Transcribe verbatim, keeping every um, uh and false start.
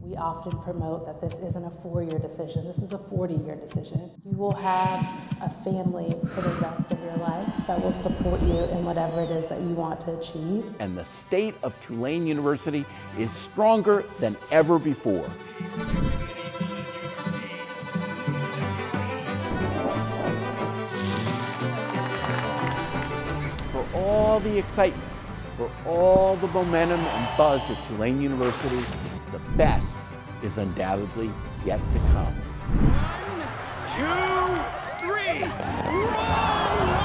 We often promote that this isn't a four-year decision, this is a forty-year decision. You will have a family for the rest of your life that will support you in whatever it is that you want to achieve. And the state of Tulane University is stronger than ever before. For all the excitement, for all the momentum and buzz at Tulane University, the best is undoubtedly yet to come. One, two, three, roll!